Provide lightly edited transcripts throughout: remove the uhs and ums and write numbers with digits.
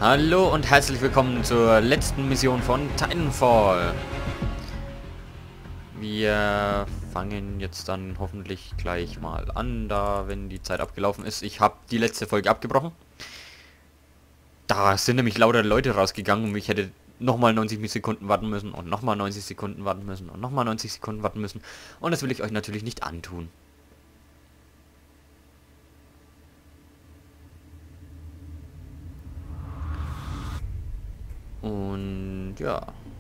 Hallo und herzlich willkommen zur letzten Mission von Titanfall. Wir fangen jetzt dann hoffentlich gleich mal an, da wenn die Zeit abgelaufen ist. Ich habe die letzte Folge abgebrochen. Da sind nämlich lauter Leute rausgegangen und ich hätte nochmal 90 Sekunden warten müssen und nochmal 90 Sekunden warten müssen und nochmal 90 Sekunden warten müssen. Und das will ich euch natürlich nicht antun. Und ja.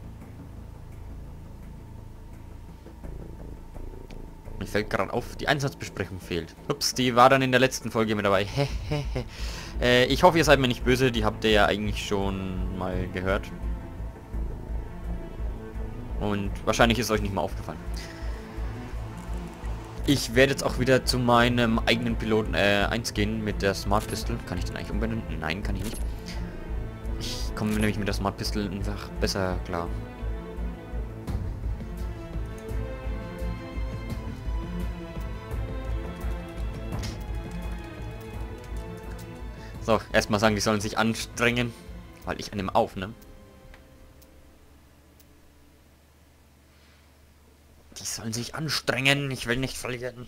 Mir fällt gerade auf, die Einsatzbesprechung fehlt. Ups, die war dann in der letzten Folge mit dabei. Ich hoffe, ihr seid mir nicht böse, die habt ihr ja eigentlich schon mal gehört. Und wahrscheinlich ist euch nicht mal aufgefallen. Ich werde jetzt auch wieder zu meinem eigenen Piloten 1 gehen mit der Smart Pistol. Kann ich den eigentlich umbenennen? Nein, kann ich nicht. Ich komme nämlich mit der Smart Pistol einfach besser klar. So, erstmal sagen, die sollen sich anstrengen, weil ich nehme auf, ne? Die sollen sich anstrengen, ich will nicht verlieren.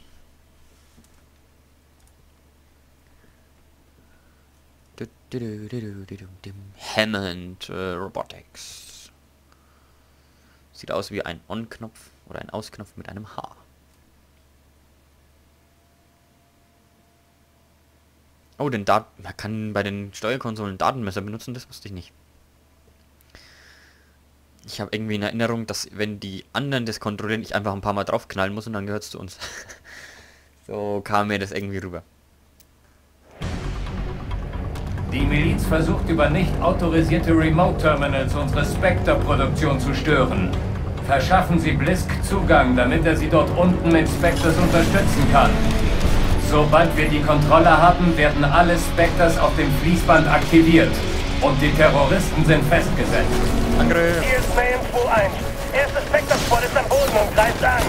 Hammond Robotics. Sieht aus wie ein On-Knopf oder ein Aus-Knopf mit einem H. Oh, man kann bei den Steuerkonsolen Datenmesser benutzen, das wusste ich nicht. Ich habe irgendwie in Erinnerung, dass wenn die anderen das kontrollieren, ich einfach ein paar Mal draufknallen muss und dann gehört es zu uns. So kam mir das irgendwie rüber. Die Miliz versucht über nicht autorisierte Remote-Terminals unsere Spectre-Produktion zu stören. Verschaffen Sie Blisk Zugang, damit er Sie dort unten mit Spectres unterstützen kann. Sobald wir die Kontrolle haben, werden alle Spectres auf dem Fließband aktiviert. Und die Terroristen sind festgesetzt. Angriff! Hier ist Mayhem 2-1. Erste Spectre-Squad ist am Boden und greift an.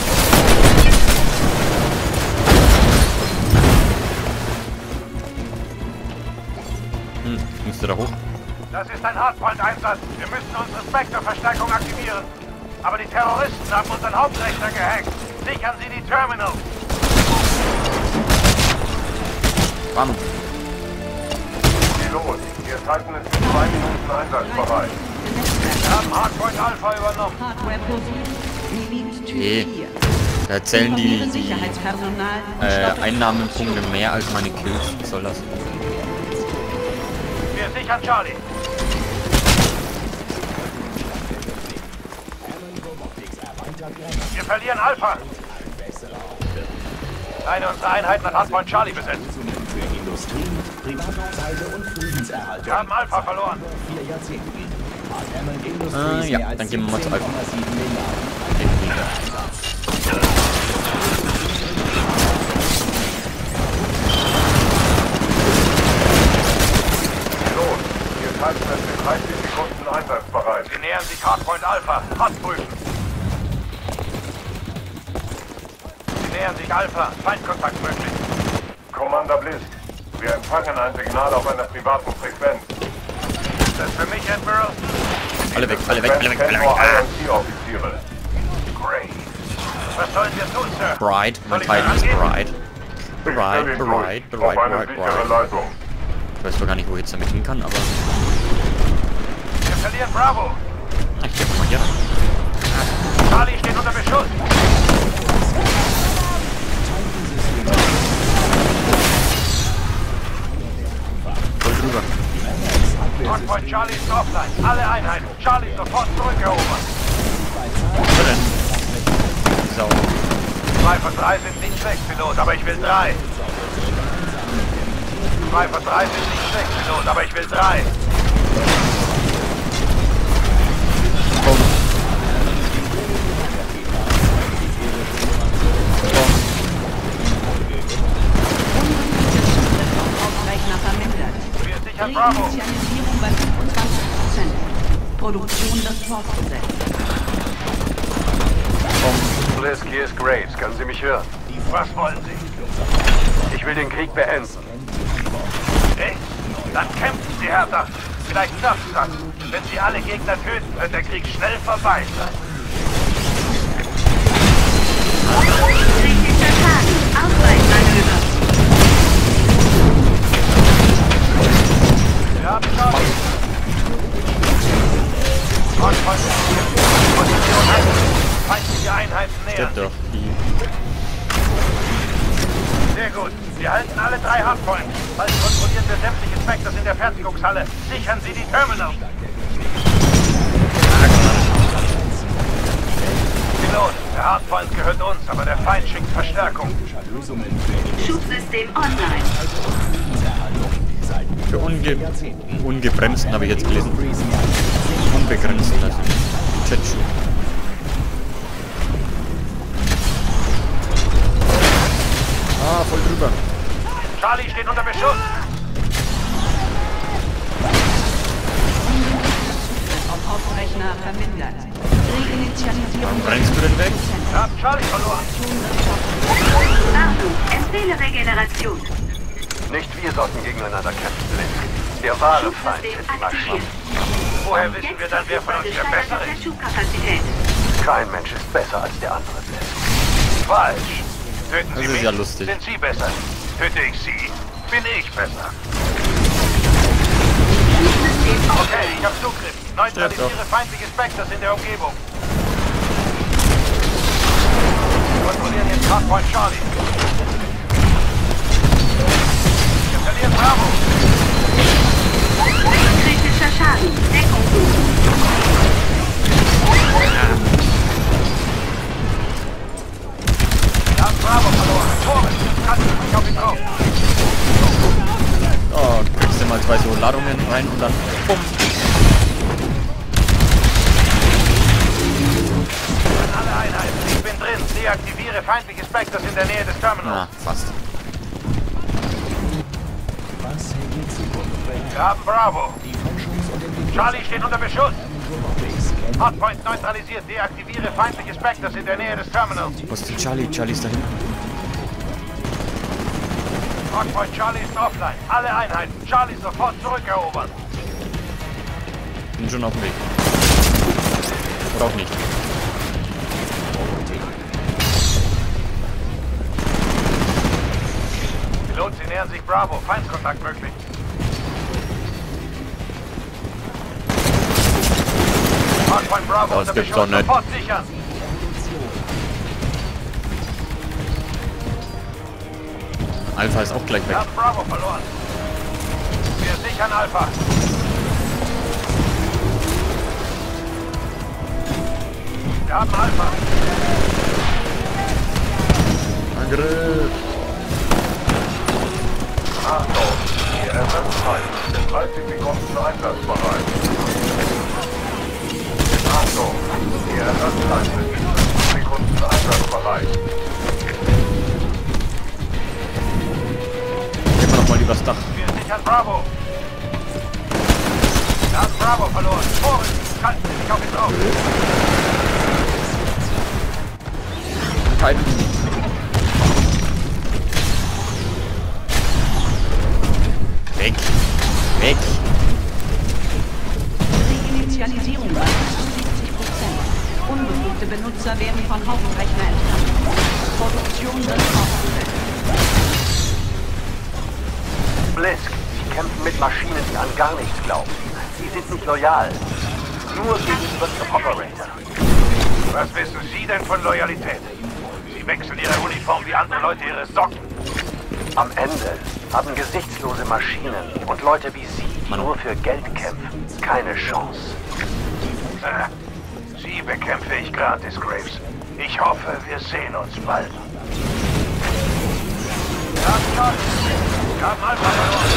Ich müsste da hoch. Das ist ein Hardpoint-Einsatz. Wir müssen unsere Spectre-Verstärkung aktivieren. Aber die Terroristen haben unseren Hauptrechner gehackt. Sichern Sie die Terminals. Bam. Pilot, wir Titan ist in 2 Minuten einsatzbereit. Wir haben Hardpoint Alpha übernommen. Okay. Da zählen die Einnahmepunkte mehr als meine Kills. Was soll das? Wir sichern Charlie. Wir verlieren Alpha. Eine unserer Einheiten hat Hardpoint Charlie besetzt. Wir haben Alpha verloren. Ja, dann gehen wir mal zu Alpha. Pilot, wir Titan ist in 30 Sekunden einsatzbereit. Sie nähern sich Hardpoint Alpha. Hot prüfen. Sie nähern sich Alpha. Feindkontakt möglich. Commander Blisk, wir empfangen ein Signal auf einer privaten Frequenz. Ist das für mich, Admiral? Alle weg, alle weg, alle weg, alle weg. Nur IMC-Offiziere. Great. Was sollen wir tun, Sir? Bride, mein Titan ist Bride. Bride. Leitung. Ich weiß zwar gar nicht, wo ich jetzt damit hin kann, aber... Wir verlieren Bravo. Ich geh mal hier. Charlie steht unter Beschuss. Voll drüber. Hardpoint Charlie ist offline. Alle Einheiten. Charlie sofort zurückerobert. Was denn? Sau. 2 von 3 sind nicht schlecht, Pilot, aber ich will 3. 2 von 3 sind nicht schlecht, Pilot, aber ich will 3. Wir sichern Bravo. Reinitialisierung bei 25%. Produktion wird fortgesetzt. Blisk, hier ist Graves. Können Sie mich hören? Was wollen Sie? Ich will den Krieg beenden. Echt? Dann kämpfen Sie härter. Vielleicht schafft das. Wenn sie alle Gegner töten, wird der Krieg schnell vorbei sein. Kritischer Schaden. Ausweichmanöver. Wir haben Charlie. Position an. Feindliche Einheiten nähern. Stimmt doch. Sehr gut. Wir halten alle 3 Hardpoints. Bald kontrollieren wir sämtliche Spectres in der Fertigungshalle. Sichern Sie die Terminals. Pilot, der Hardpoint gehört uns, aber der Feind schickt Verstärkung. Schubsystem online. Für ungebremsten habe ich jetzt gelesen. Unbegrenzten, also Jetschub. Ah, voll drüber. Charlie steht unter Beschuss. Auf Hauptrechner vermindert. Reinitialisierung. Brennst du denn weg? Wir haben Charlie verloren. Achtung, empfehle Regeneration. Nicht wir sollten gegeneinander kämpfen, Blisk. Der wahre Feind Schubsystem ist die Maschine. aktiviert. Woher wissen wir dann, wer von uns der Bessere Der ist? Schubkapazität. Kein Mensch ist besser als der andere, Blisk. Falsch. Töten Das Sie ist mich, ja lustig. sind Sie besser. Töte ich Sie, bin ich besser. Schubsystem Okay, ich hab Zugriff. Neutralisiere feindliche Spectres in der Umgebung. Wir kontrollieren jetzt Hardpoint Charlie. Wir verlieren Bravo. kritischer Schaden. Deckung suchen. Wir haben Bravo verloren. Torres, kannst du mich auf ihn drauf. Oh, kriegst du mal 2 so Ladungen rein und dann bumm. Alle Einheiten, ich bin drin. Deaktiviere feindliche Spectres in der Nähe des Terminals. Ah, fast. Wir haben Bravo. Charlie steht unter Beschuss. Hardpoint neutralisiert. Deaktiviere feindliche Spectres in der Nähe des Terminals. Wo ist denn Charlie? Charlie ist da hinten. Hardpoint Charlie ist offline. Alle Einheiten. Charlie sofort zurückerobern. Bin schon auf dem Weg. Oder auch nicht. Pilot, Sie nähern sich Bravo. Feindkontakt möglich. Hardpoint Bravo Oh, das unter gibt's Beschuss. doch nicht. Sofort sichern. Alpha ist auch gleich Wir weg. haben Bravo verloren. Wir sichern Alpha. Wir haben Alpha. Angriff! Achtung, die Ersatzteile sind 30 Sekunden einsatzbereit. Achtung, die Ersatzteile sind 50 Sekunden einsatzbereit. Gehen wir nochmal übers Dach. Wir sichern Bravo. Wir haben Bravo verloren. Torres, halten Sie sich auf ihn drauf. Kein. Weg! Weg! Reinitialisierung bei 70%. Unbefugte Benutzer werden von Hauptrechner entfernt. Produktion wird fortgesetzt. Blisk, Sie kämpfen mit Maschinen, die an gar nichts glauben. Sie sind nicht loyal. Nur gegenüber Ihrem Operator. Was wissen Sie denn von Loyalität? Sie wechseln Ihre Uniform wie andere Leute ihre Socken. Am Ende haben gesichtslose Maschinen und Leute wie Sie, die nur für Geld kämpfen, keine Chance. Sie bekämpfe ich gratis, Graves. Ich hoffe, wir sehen uns bald. Ja, Charlie. Wir haben Alpha verloren.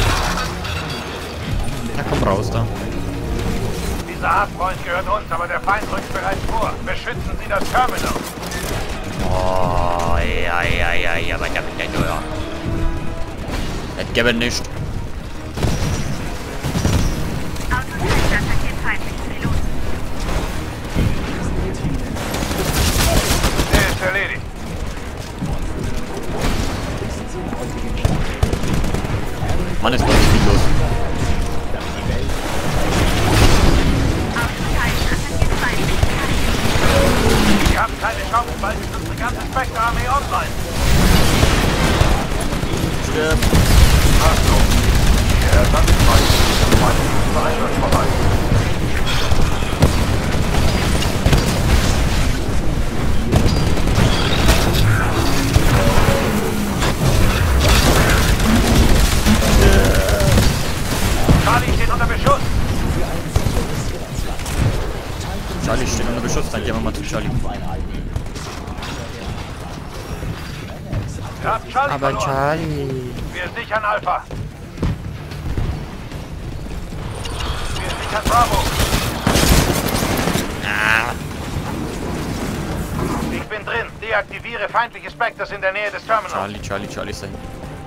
Na komm raus da. Dieser Hardpoint gehört uns, aber der Feind rückt bereits vor. Beschützen Sie das Terminal. Oh, ja, aber damit nicht, oder? Das gäbe nicht. Außenseiter attackiert feindlichen Piloten. Der ist erledigt. Mann, ist was viel los. unter Beschuss. Charlie steht unter Beschuss, dann gehen wir mal zu Charlie. Wir haben Charlie Aber verloren. Charlie... Wir sichern Alpha. Wir sichern Bravo. Ich bin drin. Deaktiviere feindliche Spectres in der Nähe des Terminals. Charlie ist dahin.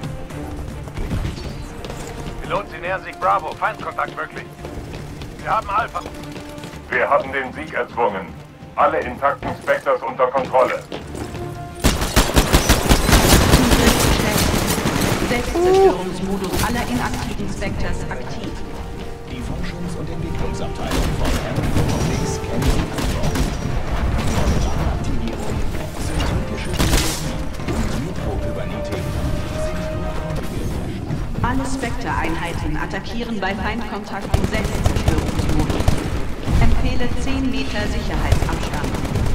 Pilot, Sie nähern sich Bravo. Feindkontakt möglich. Wir haben Alpha. Wir haben den Sieg erzwungen. Alle intakten Spectres unter Kontrolle. Selbstzerstörungsmodus aller inaktiven Spectres aktiv. Die Forschungs- und Entwicklungsabteilung von Aeronautics kennt die Antwort. Aktivierung, synthetische Biologie und Mikrokybernetik sind notwendige. Alle Spectre-Einheiten attackieren bei Feindkontakt im Selbstzerstörungsmodus. Empfehle 10 Meter Sicherheitsabstand.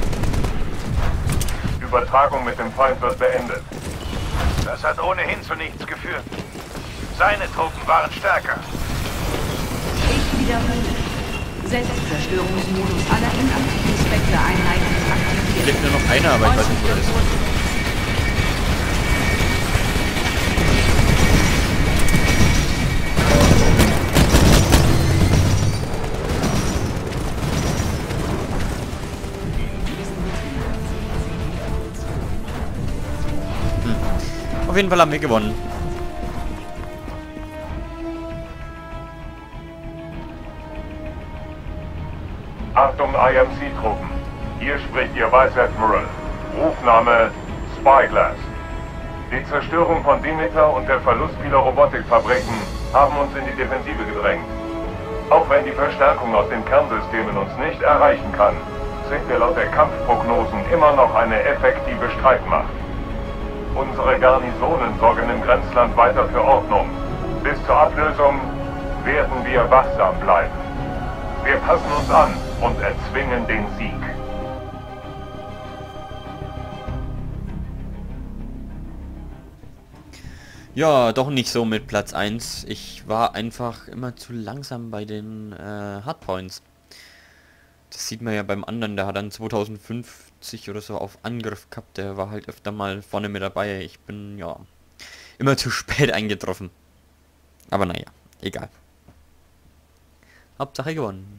Übertragung mit dem Feind wird beendet. Das hat ohnehin zu nichts geführt. Seine Truppen waren stärker. Ich wiederhole. Selbstzerstörungsmodus aller inaktiven Spectre-Einheiten aktiviert. Lebt nur noch einer, aber ich weiß nicht, wo er ist. Auf jeden Fall haben wir gewonnen. Achtung IMC-Truppen. Hier spricht Ihr Vice Admiral. Rufname Spyglass. Die Zerstörung von Demeter und der Verlust vieler Robotikfabriken haben uns in die Defensive gedrängt. Auch wenn die Verstärkung aus den Kernsystemen uns nicht erreichen kann, sind wir laut der Kampfprognosen immer noch eine effektive Streitmacht. Unsere Garnisonen sorgen im Grenzland weiter für Ordnung. Bis zur Ablösung werden wir wachsam bleiben. Wir passen uns an und erzwingen den Sieg. Ja, doch nicht so mit Platz 1. Ich war einfach immer zu langsam bei den Hardpoints. Das sieht man ja beim anderen, der hat dann 2050 oder so auf Angriff gehabt. Der war halt öfter mal vorne mit dabei. Ich bin, ja, immer zu spät eingetroffen. Aber naja, egal. Hauptsache gewonnen.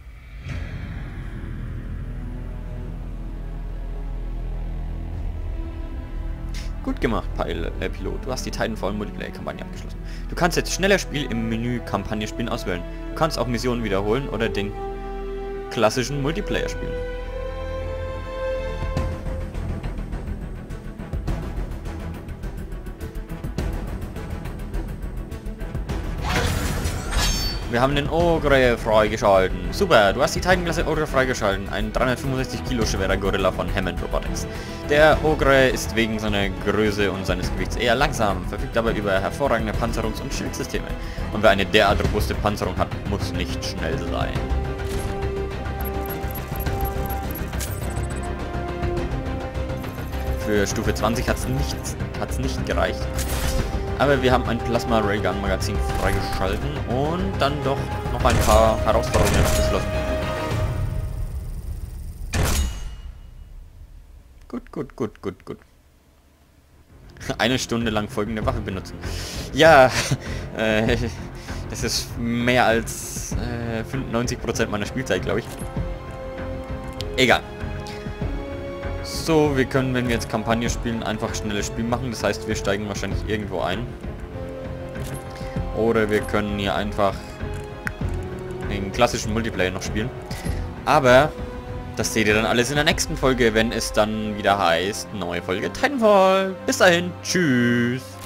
Gut gemacht, Pilot. Du hast die Titanfall Multiplayer-Kampagne abgeschlossen. Du kannst jetzt schneller Spiel im Menü Kampagne spielen auswählen. Du kannst auch Missionen wiederholen oder den klassischen Multiplayer spielen. Wir haben den Ogre freigeschalten. Super, du hast die Titan-Klasse Ogre freigeschalten. Ein 365 Kilo schwerer Gorilla von Hammond Robotics. Der Ogre ist wegen seiner Größe und seines Gewichts eher langsam, verfügt aber über hervorragende Panzerungs- und Schildsysteme. Und wer eine derart robuste Panzerung hat, muss nicht schnell sein. Für Stufe 20 hat's nicht gereicht. Aber wir haben ein Plasma Raygun Magazin freigeschalten und dann doch noch ein paar Herausforderungen abgeschlossen. Gut. Eine Stunde lang folgende Waffe benutzen. Ja, das ist mehr als 95% meiner Spielzeit, glaube ich. Egal. So, wir können, wenn wir jetzt Kampagne spielen, einfach schnelles Spiel machen. Das heißt, wir steigen wahrscheinlich irgendwo ein. Oder wir können hier einfach den klassischen Multiplayer noch spielen. Aber das seht ihr dann alles in der nächsten Folge, wenn es dann wieder heißt, neue Folge Titanfall. Bis dahin, tschüss.